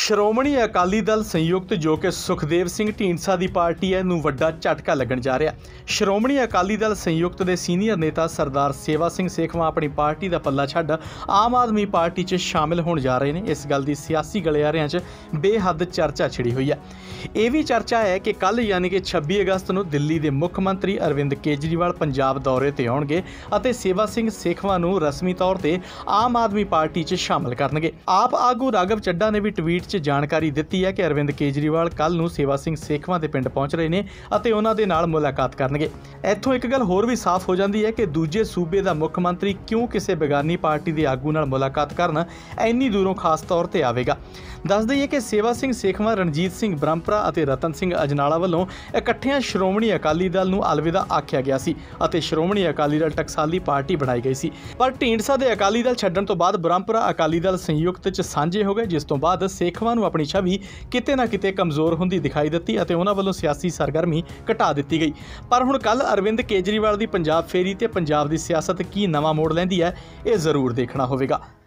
ਸ਼੍ਰੋਮਣੀ ਅਕਾਲੀ ਦਲ ਸੰਯੁਕਤ जो कि ਸੁਖਦੇਵ ਸਿੰਘ ਢੀਂਡਸਾ ਦੀ ਪਾਰਟੀ ਹੈ ਨੂੰ ਵੱਡਾ ਝਟਕਾ ਲੱਗਣ ਜਾ ਰਿਹਾ। ਸ਼੍ਰੋਮਣੀ ਅਕਾਲੀ ਦਲ ਸੰਯੁਕਤ ਦੇ ਸੀਨੀਅਰ ਨੇਤਾ ਸਰਦਾਰ ਸੇਵਾ ਸਿੰਘ ਸੇਖਵਾਂ ਆਪਣੀ ਪਾਰਟੀ ਦਾ ਪੱਲਾ ਛੱਡ ਆਮ ਆਦਮੀ ਪਾਰਟੀ 'ਚ ਸ਼ਾਮਿਲ ਹੋਣ ਜਾ ਰਹੇ ਨੇ। ਇਸ ਗੱਲ ਦੀ ਸਿਆਸੀ ਗਲਿਆਰਿਆਂ 'ਚ ਬੇਹੱਦ ਚਰਚਾ ਛਿੜੀ ਹੋਈ ਹੈ। ਇਹ ਵੀ ਚਰਚਾ ਹੈ ਕਿ ਕੱਲ यानी कि 26 अगस्त ਨੂੰ ਦਿੱਲੀ ਦੇ ਮੁੱਖ ਮੰਤਰੀ ਅਰਵਿੰਦ ਕੇਜਰੀਵਾਲ ਪੰਜਾਬ ਦੌਰੇ ਤੇ ਆਉਣਗੇ ਅਤੇ ਸੇਵਾ ਸਿੰਘ ਸੇਖਵਾਂ ਨੂੰ ਰਸਮੀ ਤੌਰ ਤੇ ਆਮ ਆਦਮੀ ਪਾਰਟੀ 'ਚ ਸ਼ਾਮਿਲ ਕਰਨਗੇ। ਆਪ ਆਗੂ ਰਾਘਵ ਚੱਡਾ ਨੇ ਵੀ ਟਵੀਟ 'ਚ ਜਾਣਕਾਰੀ ਦਿੱਤੀ ਹੈ कि अरविंद केजरीवाल कल ਨੂੰ ਸੇਵਾ ਸਿੰਘ ਸੇਖਵਾਂ ਦੇ ਪਿੰਡ ਪਹੁੰਚ ਰਹੇ ਨੇ ਅਤੇ ਉਹਨਾਂ ਦੇ ਨਾਲ ਮੁਲਾਕਾਤ ਕਰਨਗੇ। ਇੱਥੋਂ ਇੱਕ ਗੱਲ ਹੋਰ ਵੀ ਸਾਫ਼ ਹੋ ਜਾਂਦੀ ਹੈ ਕਿ ਦੂਜੇ ਸੂਬੇ ਦਾ ਮੁੱਖ ਮੰਤਰੀ ਕਿਉਂ ਕਿਸੇ ਬੇਗਾਨੀ ਪਾਰਟੀ ਦੇ ਆਗੂ ਨਾਲ ਮੁਲਾਕਾਤ ਕਰਨ ਇੰਨੀ ਦੂਰੋਂ ਖਾਸ ਤੌਰ ਤੇ ਆਵੇਗਾ। ਦੱਸ ਦਈਏ ਕਿ ਸੇਵਾ ਸਿੰਘ ਸੇਖਵਾਂ ਰਣਜੀਤ ਸਿੰਘ ਬ੍ਰਹਮਪੁਰਾ ਅਤੇ ਰਤਨ ਸਿੰਘ ਅਜਨਾਲਾ ਵੱਲੋਂ ਇਕੱਠਿਆਂ ਸ਼੍ਰੋਮਣੀ ਅਕਾਲੀ ਦਲ ਨੂੰ ਅਲਵਿਦਾ ਆਖਿਆ ਗਿਆ ਸੀ ਅਤੇ ਸ਼੍ਰੋਮਣੀ ਅਕਾਲੀ ਦਲ ਟਕਸਾਲੀ ਪਾਰਟੀ ਬਣਾਈ ਗਈ ਸੀ। ਪਰ ਢੀਂਡਸਾ ਦੇ ਅਕਾਲੀ ਦਲ ਛੱਡਣ ਤੋਂ ਬਾਅਦ ਬ੍ਰਹਮਪੁਰਾ ਅਕਾਲੀ ਦਲ ਸੰਯੁਕਤ 'ਚ ਸਾਂਝੇ ਹੋ ਗਏ, ਜਿਸ ਤੋਂ ਬਾਅਦ ਸੇਖਵਾਂ ਨੂੰ ਆਪਣੀ ਛਵੀ ਕਿਤੇ ਨਾ ਕਿਤੇ ਕਮਜ਼ੋਰ ਹੁੰਦੀ ਦਿਖਾਈ ਦਿੱਤੀ ਅਤੇ ਉਹਨਾਂ ਵੱਲੋਂ ਸਿਆਸੀ ਸਰਗਰਮੀ ਘਟਾ ਦਿੱਤੀ ਗਈ। ਪਰ ਹੁਣ ਕੱਲ ਅਰਵਿੰਦ ਕੇਜਰੀਵਾਲ ਦੀ ਪੰਜਾਬ ਫੇਰੀ ਤੇ ਪੰਜਾਬ ਦੀ ਸਿਆਸਤ ਕੀ ਨਵਾਂ ਮੋੜ ਲੈਂਦੀ ਹੈ, ਇਹ ਜ਼ਰੂਰ ਦੇਖਣਾ ਹੋਵੇਗਾ।